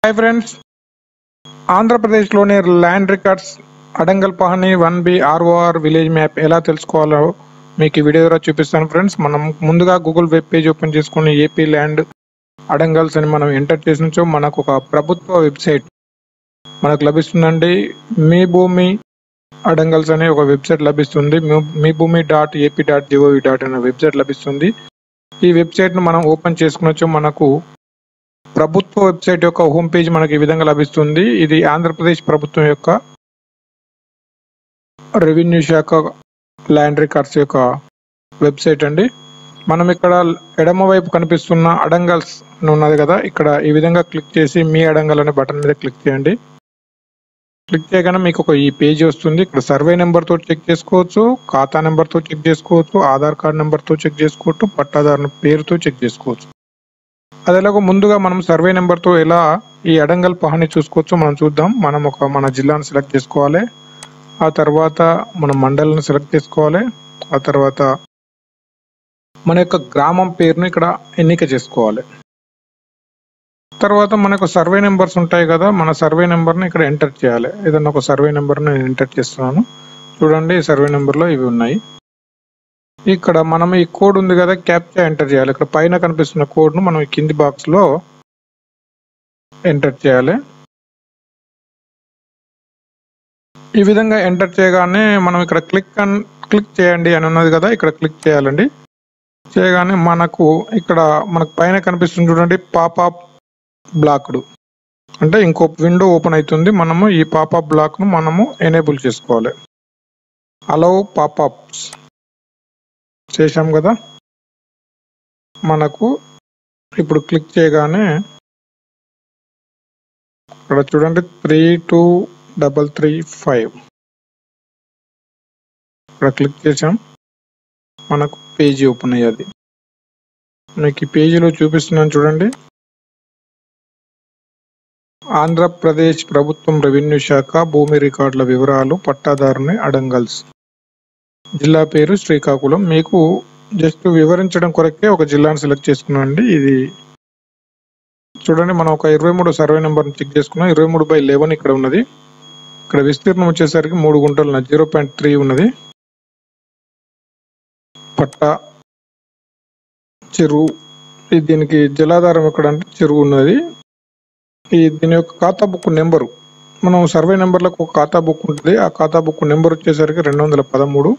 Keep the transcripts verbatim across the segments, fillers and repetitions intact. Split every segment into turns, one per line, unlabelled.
Hi friends, ఆంధ్రప్రదేశ్లోని land records అడంగల్ పహని one B ROR village map ఎలా తెలుసుకోవాలో మీకు ఈ వీడియో ద్వారా చూపిస్తాను ఫ్రెండ్స్. మనం ముందుగా గూగుల్ వెబ్ పేజ్ ఓపెన్ చేసుకుని ఏపీ ల్యాండ్ అడంగల్స్ అని మనం ఎంటర్ చేసినచో మనకు ఒక ప్రభుత్వ వెబ్సైట్ మనకు లభిస్తుందండి. మీ భూమి అడంగల్స్ అనే ఒక వెబ్సైట్ లభిస్తుంది. Mee Bhoomi dot AP dot gov dot అనే వెబ్సైట్ లభిస్తుంది. ఈ వెబ్సైట్ను మనం ఓపెన్ చేసుకునొచ్చు మనకు ప్రభుత్వ వెబ్సైట్ యొక్క హోమ్ పేజ్ మనకి ఈ విధంగా లభిస్తుంది. ఇది ఆంధ్రప్రదేశ్ ప్రభుత్వం యొక్క రెవెన్యూ శాఖ ల్యాండ్ రికార్డ్స్ యొక్క వెబ్సైట్ అండి. మనం ఇక్కడ ఎడమ వైపు కనిపిస్తున్న అడంగల్స్ ఉన్నది కదా, ఇక్కడ ఈ విధంగా క్లిక్ చేసి మీ అడంగల్ అనే బటన్ మీద క్లిక్ చేయండి. క్లిక్ చేయగానే మీకు ఒక ఈ పేజ్ వస్తుంది. ఇక్కడ సర్వే నెంబర్తో చెక్ చేసుకోవచ్చు, ఖాతా నెంబర్తో చెక్ చేసుకోవచ్చు, ఆధార్ కార్డ్ నెంబర్తో చెక్ చేసుకోవచ్చు, పట్టాదారు పేరుతో చెక్ చేసుకోవచ్చు. అదేలాగా ముందుగా మనం సర్వే నెంబర్తో ఎలా ఈ అడంగల్ పహని చూసుకోవచ్చు మనం చూద్దాం. మనం ఒక మన జిల్లాను సెలెక్ట్ చేసుకోవాలి, ఆ తర్వాత మన మండలను సెలెక్ట్ చేసుకోవాలి, ఆ తర్వాత మన యొక్క గ్రామం పేరును ఇక్కడ ఎన్నిక చేసుకోవాలి. తర్వాత మనకు సర్వే నెంబర్స్ ఉంటాయి కదా, మన సర్వే నెంబర్ని ఇక్కడ ఎంటర్ చేయాలి. ఏదన్నా ఒక సర్వే నెంబర్ని నేను ఎంటర్ చేస్తున్నాను. చూడండి, ఈ సర్వే నెంబర్లో ఇవి ఉన్నాయి. ఇక్కడ మనం ఈ కోడ్ ఉంది కదా, క్యాప్చా ఎంటర్ చేయాలి. ఇక్కడ పైన కనిపిస్తున్న కోడ్ను మనం ఈ కింది బాక్స్లో ఎంటర్ చేయాలి. ఈ విధంగా ఎంటర్ చేయగానే మనం ఇక్కడ క్లిక్ అన్ క్లిక్ చేయండి అని ఉన్నది కదా, ఇక్కడ క్లిక్ చేయాలండి. చేయగానే మనకు ఇక్కడ మనకు పైన కనిపిస్తుంది చూడండి, పాపాప్ బ్లాక్డ్ అంటే ఇంకో విండో ఓపెన్ అవుతుంది. మనము ఈ పాపాప్ బ్లాక్ను మనము ఎనేబుల్ చేసుకోవాలి. అలౌ పాపాప్స్ చేసాం కదా, మనకు ఇప్పుడు క్లిక్ చేయగానే ఇక్కడ చూడండి three two double three five ఇక్కడ క్లిక్ చేసాం, మనకు పేజీ ఓపెన్ అయ్యేది. మీకు ఈ పేజీలో చూపిస్తున్నాను చూడండి, ఆంధ్రప్రదేశ్ ప్రభుత్వం రెవెన్యూ శాఖ భూమి రికార్డుల వివరాలు, పట్టాదారుని అడంగల్స్, జిల్లా పేరు శ్రీకాకుళం. మీకు జస్ట్ వివరించడం కొరకే ఒక జిల్లాను సెలెక్ట్ చేసుకున్నాండి. ఇది చూడండి, మనం ఒక ఇరవై మూడు సర్వే నెంబర్ని చెక్ చేసుకున్నాం. ఇరవై మూడు బై లెవెన్ ఇక్కడ ఉన్నది. ఇక్కడ విస్తీర్ణం వచ్చేసరికి మూడు గుంటలు ఉన్నది, జీరో పాయింట్ త్రీ ఉన్నది. పట్ట చెరువు, దీనికి జలాధారం ఎక్కడ అంటే చెరువు ఉన్నది. ఈ దీని యొక్క ఖాతా బుక్ నెంబరు, మనం సర్వే నెంబర్లకు ఒక ఖాతా బుక్ ఉంటుంది. ఆ ఖాతా బుక్ నెంబర్ వచ్చేసరికి రెండు వందల పదమూడు.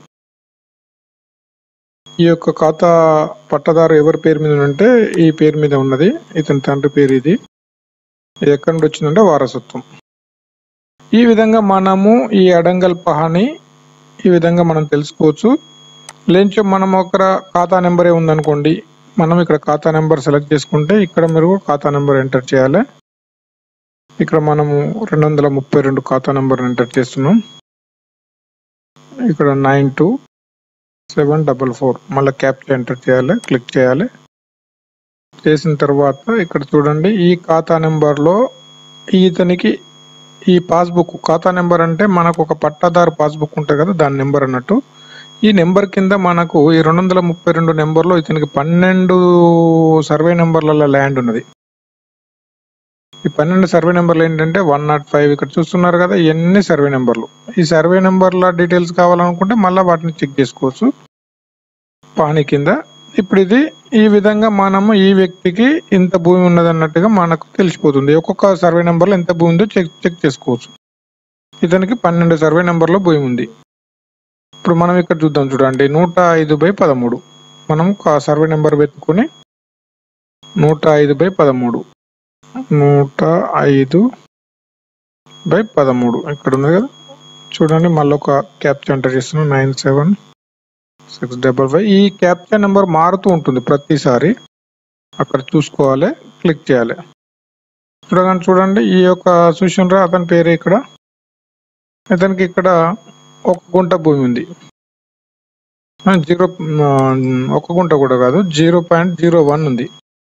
ఈ యొక్క ఖాతా పట్టదారు ఎవరి పేరు మీద ఉంటే ఈ పేరు మీద ఉన్నది, ఇతని తండ్రి పేరు. ఇది ఇది ఎక్కడి నుండి వచ్చిందంటే వారసత్వం. ఈ విధంగా మనము ఈ అడంగల్ పహని ఈ విధంగా మనం తెలుసుకోవచ్చు. లేంచో మనం ఒక ఖాతా నెంబరే ఉందనుకోండి, మనం ఇక్కడ ఖాతా నెంబర్ సెలెక్ట్ చేసుకుంటే ఇక్కడ మీరు ఖాతా నెంబర్ ఎంటర్ చేయాలి. ఇక్కడ మనము రెండు వందల ముప్పై రెండు ఖాతా నెంబర్ ఎంటర్ చేస్తున్నాం. ఇక్కడ nine two seven double four మళ్ళీ క్యాప్చా ఎంటర్ చేయాలి, క్లిక్ చేయాలి. చేసిన తర్వాత ఇక్కడ చూడండి, ఈ ఖాతా నెంబర్లో ఇతనికి ఈ పాస్బుక్ ఖాతా నెంబర్ అంటే మనకు ఒక పట్టాదారు పాస్బుక్ ఉంటుంది కదా, దాని నెంబర్ అన్నట్టు. ఈ నెంబర్ కింద మనకు ఈ రెండు వందల ముప్పై రెండు నెంబర్లో ఇతనికి పన్నెండు సర్వే నెంబర్ల ల్యాండ్ ఉన్నది. ఈ పన్నెండు సర్వే నెంబర్లు ఏంటంటే వన్ నాట్ ఫైవ్ ఇక్కడ చూస్తున్నారు కదా, ఇవన్నీ సర్వే నెంబర్లు. ఈ సర్వే నెంబర్ల డీటెయిల్స్ కావాలనుకుంటే మళ్ళీ వాటిని చెక్ చేసుకోవచ్చు పహని కింద. ఇప్పుడు ఇది ఈ విధంగా మనము ఈ వ్యక్తికి ఇంత భూమి ఉన్నది అన్నట్టుగా మనకు తెలిసిపోతుంది. ఒక్కొక్క సర్వే నెంబర్లో ఎంత భూమి ఉందో చెక్ చెక్ చేసుకోవచ్చు. ఇతనికి పన్నెండు సర్వే నెంబర్లో భూమి ఉంది. ఇప్పుడు మనం ఇక్కడ చూద్దాం చూడండి, నూట ఐదు బై పదమూడు మనం సర్వే నెంబర్ వెతుకుని నూట ఐదు బై పదమూడు నూట ఐదు బై పదమూడు ఇక్కడ ఉంది కదా, చూడండి. మళ్ళీ ఒక క్యాప్చా ఎంటర్ చేస్తున్నాం, nine seven six double five. ఈ క్యాప్చా నెంబర్ మారుతూ ఉంటుంది ప్రతిసారి, అక్కడ చూసుకోవాలి, క్లిక్ చేయాలి. చూడగానే చూడండి, ఈ యొక్క చూసినరా అతని పేరు ఇక్కడ, ఇతనికి ఇక్కడ ఒక గుంట భూమి ఉంది. జీరో ఒక గుంట కూడా కాదు, జీరో పాయింట్ జీరో వన్ ఉంది.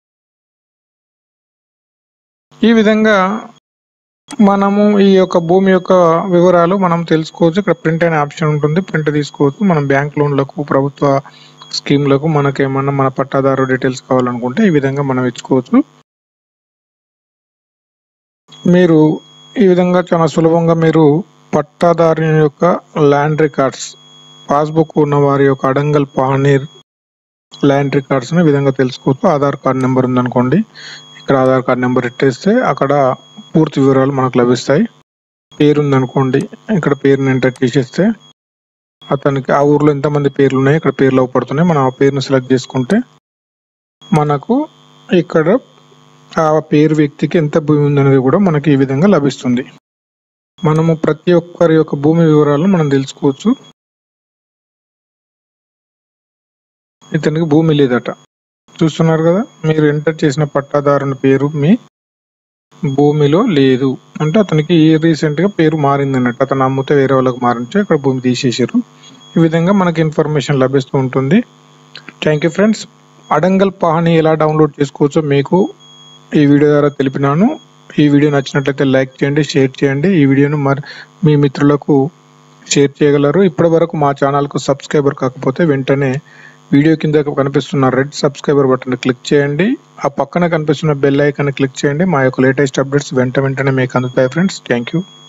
ఈ విధంగా మనము ఈ యొక్క భూమి యొక్క వివరాలు మనం తెలుసుకోవచ్చు. ఇక్కడ ప్రింట్ అనే ఆప్షన్ ఉంటుంది, ప్రింట్ తీసుకోవచ్చు. మనం బ్యాంక్ లోన్లకు, ప్రభుత్వ స్కీమ్లకు మనకేమన్నా మన పట్టాదారు డీటెయిల్స్ కావాలనుకుంటే ఈ విధంగా మనం ఇచ్చుకోవచ్చు. మీరు ఈ విధంగా చాలా సులభంగా మీరు పట్టాదారు యొక్క ల్యాండ్ రికార్డ్స్, పాస్బుక్ ఉన్న వారి యొక్క అడంగల్ పహనీ ల్యాండ్ రికార్డ్స్ని ఈ విధంగా తెలుసుకోవచ్చు. ఆధార్ కార్డ్ నెంబర్ ఉందనుకోండి, ఇక్కడ ఆధార్ కార్డ్ నెంబర్ ఇట్టేస్తే అక్కడ పూర్తి వివరాలు మనకు లభిస్తాయి. పేరు ఉందనుకోండి, ఇక్కడ పేరుని ఎంటర్ చేసేస్తే అతనికి ఆ ఊర్లో ఎంతమంది పేర్లు ఉన్నాయి ఇక్కడ పేర్లు అవపడుతున్నాయి. మనం ఆ పేరును సెలెక్ట్ చేసుకుంటే మనకు ఇక్కడ ఆ పేరు వ్యక్తికి ఎంత భూమి ఉందనేది కూడా మనకి ఈ విధంగా లభిస్తుంది. మనము ప్రతి ఒక్కరి యొక్క భూమి వివరాలను మనం తెలుసుకోవచ్చు. ఇతనికి భూమి లేదట, చూస్తున్నారు కదా, మీరు ఎంటర్ చేసిన పట్టాదారుని పేరు మీ భూమిలో లేదు అంటే అతనికి రీసెంట్ గా పేరు మారింది అన్నట్టు. అతను అమ్మితే వేరే వాళ్ళకి మారించే ఇక్కడ భూమి తీసేసారు. ఈ విధంగా మనకి ఇన్ఫర్మేషన్ లభిస్తూ ఉంటుంది. Thank you friends. Adangal Pahani ఎలా డౌన్లోడ్ చేసుకోవచ్చో మీకు ఈ వీడియో ద్వారా తెలిపినాను. ఈ వీడియో నచ్చినట్లయితే లైక్ చేయండి, షేర్ చేయండి. ఈ వీడియోను మరి మీ మిత్రులకు షేర్ చేయగలరు. ఇప్పటి వరకు మా ఛానల్కు సబ్స్క్రైబర్ కాకపోతే వెంటనే వీడియో కింద కనిపిస్తున్న రెడ్ సబ్స్క్రైబర్ బటన్ క్లిక్ చేయండి. ఆ పక్కన కనిపిస్తున్న బెల్ ఐకాన్ క్లిక్ చేయండి. మా యొక్క లేటెస్ట్ అప్డేట్స్ వెంట వెంటనే మీకు అందుతాయి ఫ్రెండ్స్. Thank you.